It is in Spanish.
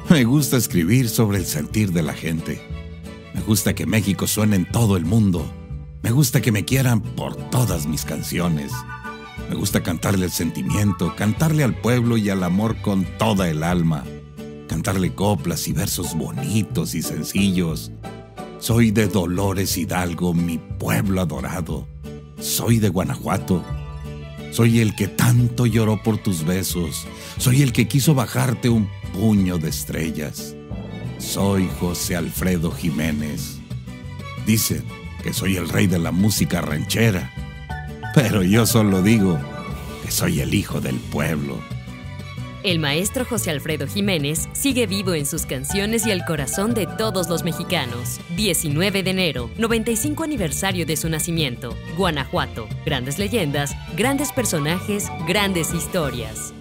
Me gusta escribir sobre el sentir de la gente. Me gusta que México suene en todo el mundo. Me gusta que me quieran por todas mis canciones. Me gusta cantarle el sentimiento, cantarle al pueblo y al amor con toda el alma. Cantarle coplas y versos bonitos y sencillos. Soy de Dolores Hidalgo, mi pueblo adorado. Soy de Guanajuato. Soy el que tanto lloró por tus besos. Soy el que quiso bajarte un puño de estrellas. Soy José Alfredo Jiménez. Dicen que soy el rey de la música ranchera, pero yo solo digo que soy el hijo del pueblo. El maestro José Alfredo Jiménez sigue vivo en sus canciones y el corazón de todos los mexicanos. 19 de enero, 95 aniversario de su nacimiento. Guanajuato. Grandes leyendas, grandes personajes, grandes historias.